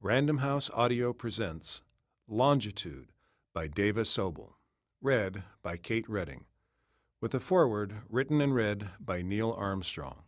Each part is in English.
Random House Audio presents Longitude by Dava Sobel, read by Kate Redding, with a foreword written and read by Neil Armstrong.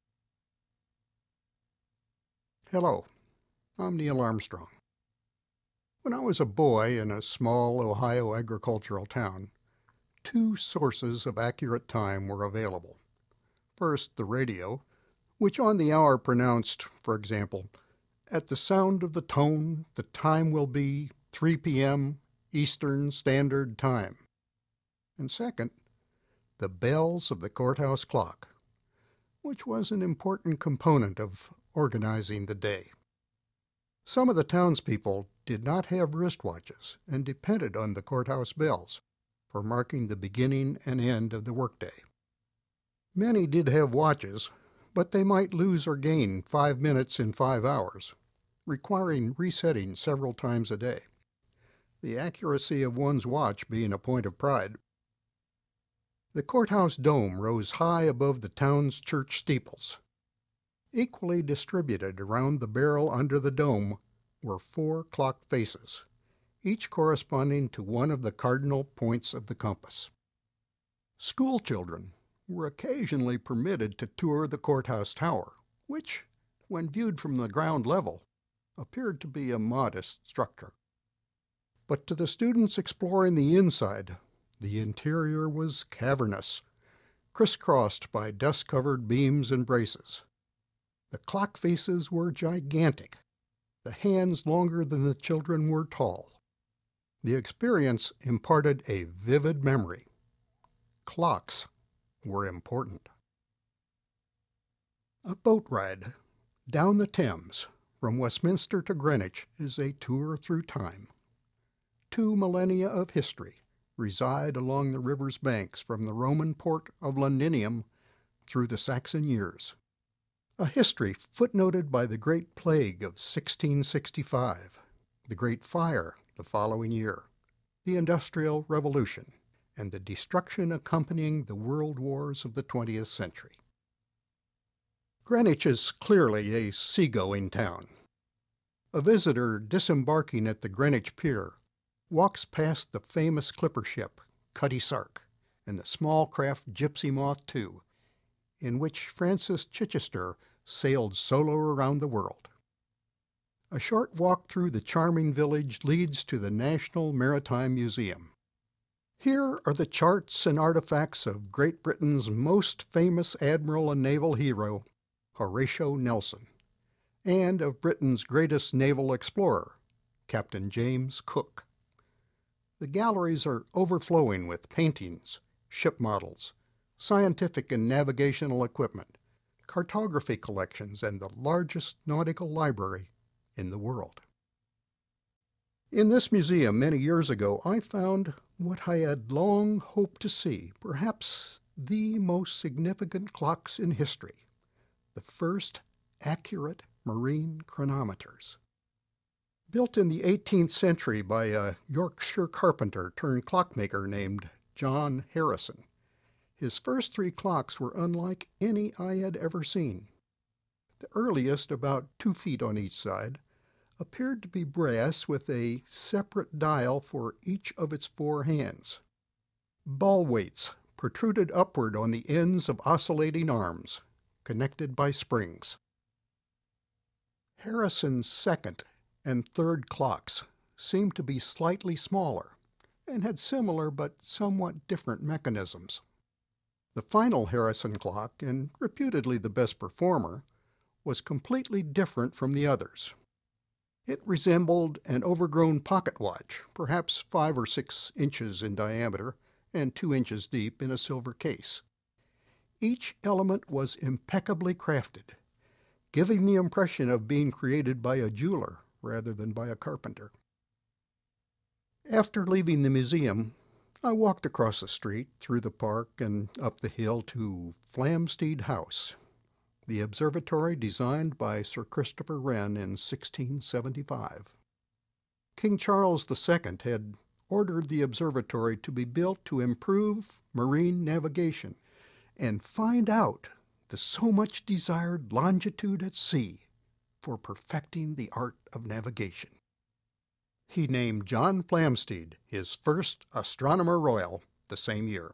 Hello, I'm Neil Armstrong. When I was a boy in a small Ohio agricultural town, two sources of accurate time were available. First, the radio, which on the hour pronounced, for example, "At the sound of the tone, the time will be 3 p.m. Eastern Standard Time." And second, the bells of the courthouse clock, which was an important component of organizing the day. Some of the townspeople did not have wristwatches and depended on the courthouse bells for marking the beginning and end of the workday. Many did have watches, but they might lose or gain 5 minutes in 5 hours, requiring resetting several times a day, the accuracy of one's watch being a point of pride. The courthouse dome rose high above the town's church steeples. Equally distributed around the barrel under the dome were 4 clock faces, each corresponding to one of the cardinal points of the compass. School children were occasionally permitted to tour the courthouse tower, which, when viewed from the ground level, appeared to be a modest structure. But to the students exploring the inside, the interior was cavernous, crisscrossed by dust-covered beams and braces. The clock faces were gigantic, the hands longer than the children were tall. The experience imparted a vivid memory. Clocks were important. A boat ride down the Thames from Westminster to Greenwich is a tour through time. 2 millennia of history reside along the river's banks from the Roman port of Londinium through the Saxon years. A history footnoted by the Great Plague of 1665, the Great Fire the following year, the Industrial Revolution, and the destruction accompanying the world wars of the 20th century. Greenwich is clearly a seagoing town. A visitor disembarking at the Greenwich Pier walks past the famous clipper ship Cutty Sark and the small craft Gypsy Moth II, in which Francis Chichester sailed solo around the world. A short walk through the charming village leads to the National Maritime Museum. Here are the charts and artifacts of Great Britain's most famous admiral and naval hero, Horatio Nelson, and of Britain's greatest naval explorer, Captain James Cook. The galleries are overflowing with paintings, ship models, scientific and navigational equipment, cartography collections, and the largest nautical library in the world. In this museum many years ago, I found what I had long hoped to see, perhaps the most significant clocks in history, the first accurate marine chronometers. Built in the 18th century by a Yorkshire carpenter turned clockmaker named John Harrison, his first 3 clocks were unlike any I had ever seen. The earliest, about 2 feet on each side, appeared to be brass with a separate dial for each of its 4 hands. Ball weights protruded upward on the ends of oscillating arms, connected by springs. Harrison's second and third clocks seemed to be slightly smaller and had similar but somewhat different mechanisms. The final Harrison clock, and reputedly the best performer, was completely different from the others. It resembled an overgrown pocket watch, perhaps 5 or 6 inches in diameter and 2 inches deep in a silver case. Each element was impeccably crafted, giving the impression of being created by a jeweler rather than by a carpenter. After leaving the museum, I walked across the street, through the park, and up the hill to Flamsteed House, the observatory designed by Sir Christopher Wren in 1675. King Charles II had ordered the observatory to be built to improve marine navigation and find out the so much desired longitude at sea for perfecting the art of navigation. He named John Flamsteed his first Astronomer Royal the same year.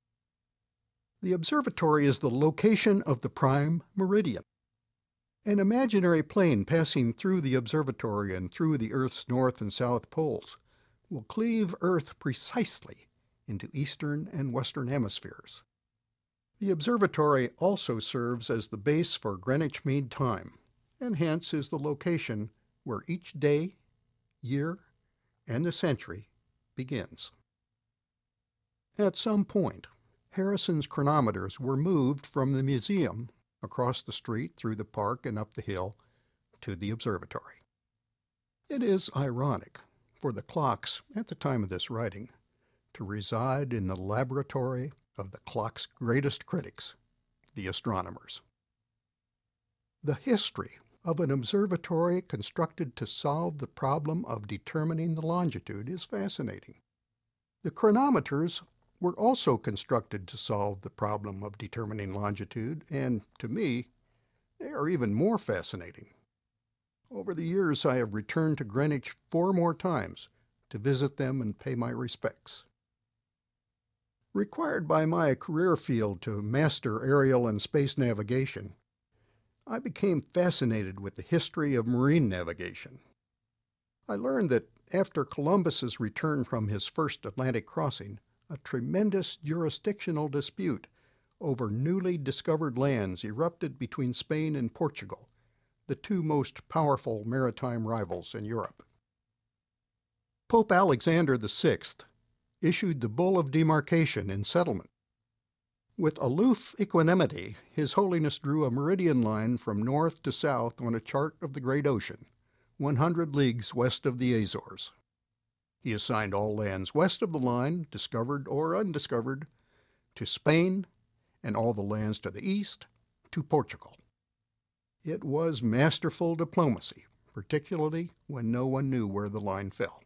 The observatory is the location of the prime meridian. An imaginary plane passing through the observatory and through the Earth's north and south poles will cleave Earth precisely into eastern and western hemispheres. The observatory also serves as the base for Greenwich Mean Time, and hence is the location where each day, year, and the century begins. At some point, Harrison's chronometers were moved from the museum across the street, through the park, and up the hill to the observatory. It is ironic for the clocks, at the time of this writing, to reside in the laboratory of the clock's greatest critics, the astronomers. The history of an observatory constructed to solve the problem of determining the longitude is fascinating. The chronometers were also constructed to solve the problem of determining longitude, and to me, they are even more fascinating. Over the years, I have returned to Greenwich 4 more times to visit them and pay my respects. Required by my career field to master aerial and space navigation, I became fascinated with the history of marine navigation. I learned that after Columbus's return from his first Atlantic crossing, a tremendous jurisdictional dispute over newly discovered lands erupted between Spain and Portugal, the two most powerful maritime rivals in Europe. Pope Alexander VI issued the Bull of Demarcation in settlement. With aloof equanimity, His Holiness drew a meridian line from north to south on a chart of the great ocean, 100 leagues west of the Azores. He assigned all lands west of the line, discovered or undiscovered, to Spain, and all the lands to the east to Portugal. It was masterful diplomacy, particularly when no one knew where the line fell.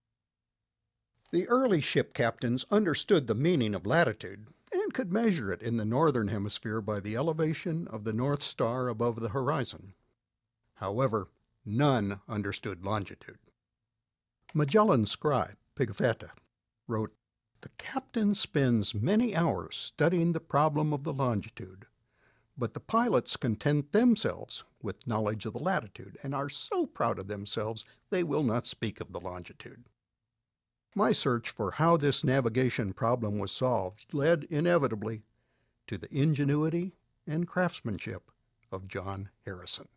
The early ship captains understood the meaning of latitude and could measure it in the northern hemisphere by the elevation of the North Star above the horizon. However, none understood longitude. Magellan's scribe, Pigafetta, wrote, "The captain spends many hours studying the problem of the longitude, but the pilots content themselves with knowledge of the latitude and are so proud of themselves they will not speak of the longitude." My search for how this navigation problem was solved led inevitably to the ingenuity and craftsmanship of John Harrison.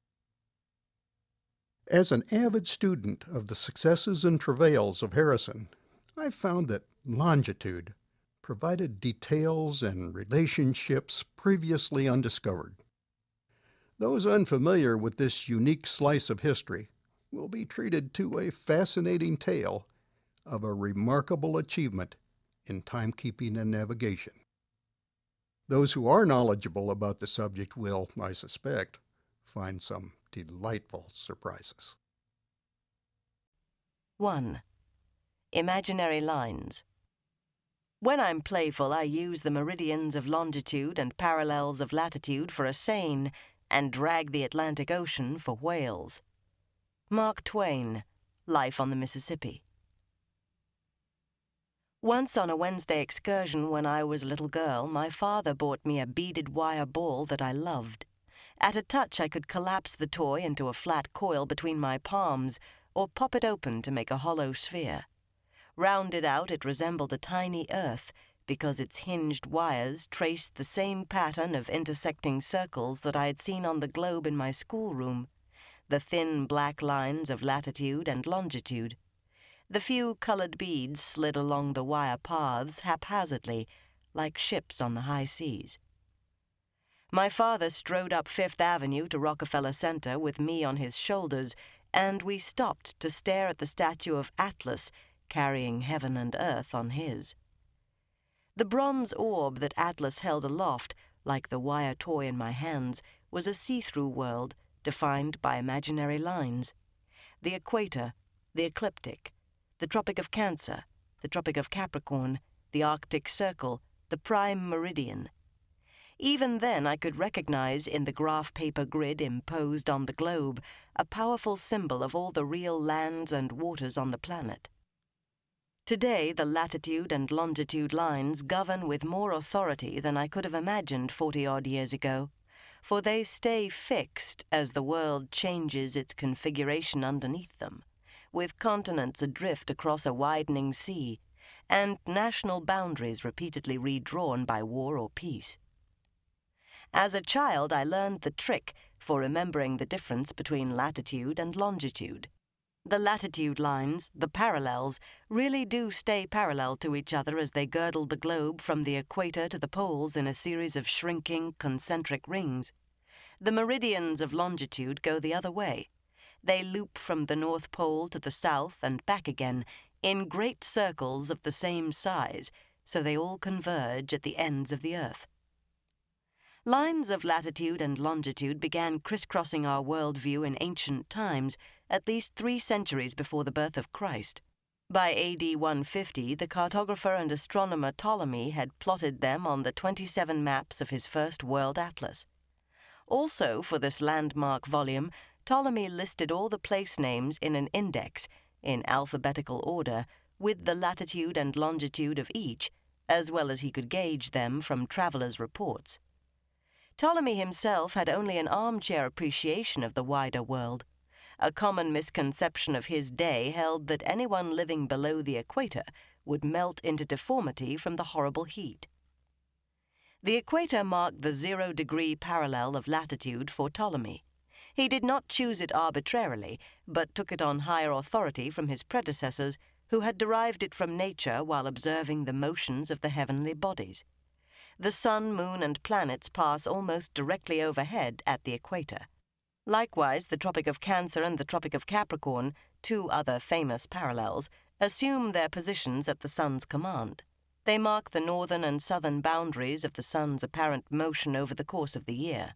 As an avid student of the successes and travails of Harrison, I found that longitude provided details and relationships previously undiscovered. Those unfamiliar with this unique slice of history will be treated to a fascinating tale of a remarkable achievement in timekeeping and navigation. Those who are knowledgeable about the subject will, I suspect, find some delightful surprises. 1. Imaginary lines. When I'm playful, I use the meridians of longitude and parallels of latitude for a seine and drag the Atlantic Ocean for whales. Mark Twain, Life on the Mississippi. Once on a Wednesday excursion when I was a little girl, my father bought me a beaded wire ball that I loved. At a touch, I could collapse the toy into a flat coil between my palms or pop it open to make a hollow sphere. Rounded out, it resembled a tiny Earth because its hinged wires traced the same pattern of intersecting circles that I had seen on the globe in my schoolroom, the thin black lines of latitude and longitude. The few colored beads slid along the wire paths haphazardly, like ships on the high seas. My father strode up Fifth Avenue to Rockefeller Center with me on his shoulders, and we stopped to stare at the statue of Atlas carrying heaven and earth on his. The bronze orb that Atlas held aloft, like the wire toy in my hands, was a see-through world defined by imaginary lines. The equator, the ecliptic, the Tropic of Cancer, the Tropic of Capricorn, the Arctic Circle, the Prime Meridian. Even then I could recognize in the graph paper grid imposed on the globe a powerful symbol of all the real lands and waters on the planet. Today, the latitude and longitude lines govern with more authority than I could have imagined 40-odd years ago, for they stay fixed as the world changes its configuration underneath them, with continents adrift across a widening sea, and national boundaries repeatedly redrawn by war or peace. As a child, I learned the trick for remembering the difference between latitude and longitude. The latitude lines, the parallels, really do stay parallel to each other as they girdle the globe from the equator to the poles in a series of shrinking, concentric rings. The meridians of longitude go the other way. They loop from the North Pole to the south and back again, in great circles of the same size, so they all converge at the ends of the Earth. Lines of latitude and longitude began crisscrossing our worldview in ancient times, at least 3 centuries before the birth of Christ. By AD 150, the cartographer and astronomer Ptolemy had plotted them on the 27 maps of his first world atlas. Also, for this landmark volume, Ptolemy listed all the place names in an index, in alphabetical order, with the latitude and longitude of each, as well as he could gauge them from travelers' reports. Ptolemy himself had only an armchair appreciation of the wider world. A common misconception of his day held that anyone living below the equator would melt into deformity from the horrible heat. The equator marked the 0-degree parallel of latitude for Ptolemy. He did not choose it arbitrarily, but took it on higher authority from his predecessors, who had derived it from nature while observing the motions of the heavenly bodies. The sun, moon, and planets pass almost directly overhead at the equator. Likewise, the Tropic of Cancer and the Tropic of Capricorn, 2 other famous parallels, assume their positions at the sun's command. They mark the northern and southern boundaries of the sun's apparent motion over the course of the year.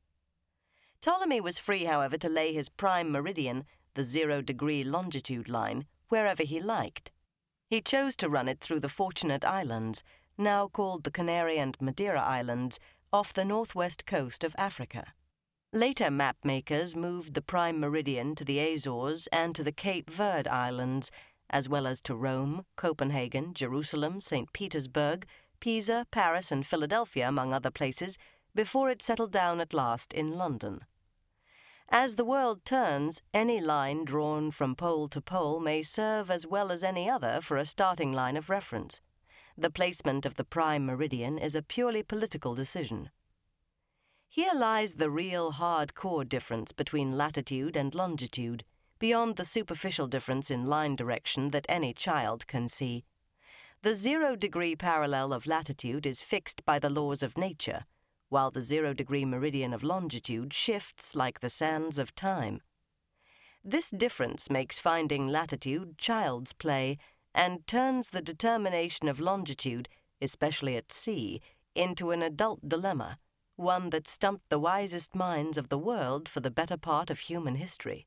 Ptolemy was free, however, to lay his prime meridian, the 0-degree longitude line, wherever he liked. He chose to run it through the Fortunate Islands, now called the Canary and Madeira Islands, off the northwest coast of Africa. Later map-makers moved the prime meridian to the Azores and to the Cape Verde Islands, as well as to Rome, Copenhagen, Jerusalem, St. Petersburg, Pisa, Paris, and Philadelphia, among other places, before it settled down at last in London. As the world turns, any line drawn from pole to pole may serve as well as any other for a starting line of reference. The placement of the prime meridian is a purely political decision. Here lies the real hard-core difference between latitude and longitude, beyond the superficial difference in line direction that any child can see. The 0-degree parallel of latitude is fixed by the laws of nature, while the 0-degree meridian of longitude shifts like the sands of time. This difference makes finding latitude child's play and turns the determination of longitude, especially at sea, into an adult dilemma, one that stumped the wisest minds of the world for the better part of human history.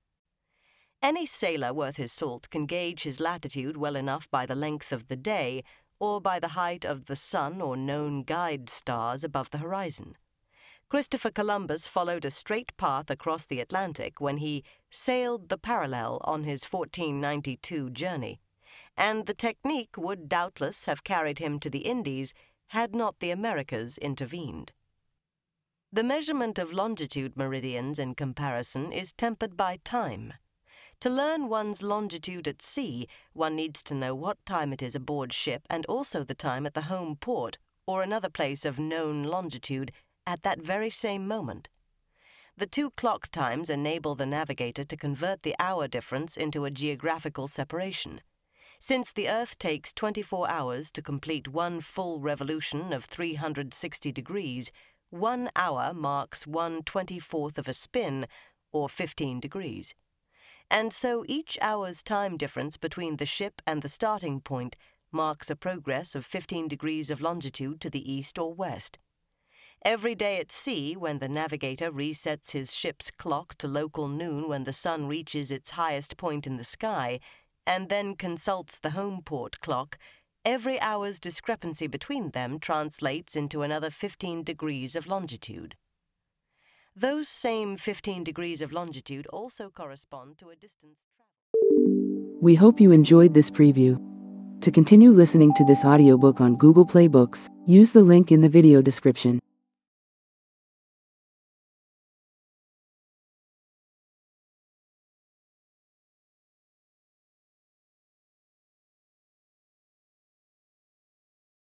Any sailor worth his salt can gauge his latitude well enough by the length of the day or by the height of the sun or known guide stars above the horizon. Christopher Columbus followed a straight path across the Atlantic when he sailed the parallel on his 1492 journey, and the technique would doubtless have carried him to the Indies had not the Americas intervened. The measurement of longitude meridians in comparison is tempered by time. To learn one's longitude at sea, one needs to know what time it is aboard ship and also the time at the home port or another place of known longitude at that very same moment. The 2 clock times enable the navigator to convert the hour difference into a geographical separation. Since the Earth takes 24 hours to complete one full revolution of 360 degrees, 1 hour marks 1/24th of a spin, or 15 degrees. And so each hour's time difference between the ship and the starting point marks a progress of 15 degrees of longitude to the east or west. Every day at sea, when the navigator resets his ship's clock to local noon when the sun reaches its highest point in the sky, and then consults the home port clock, every hour's discrepancy between them translates into another 15 degrees of longitude. Those same 15 degrees of longitude also correspond to a distance traveled. We hope you enjoyed this preview. To continue listening to this audiobook on Google Play Books, use the link in the video description.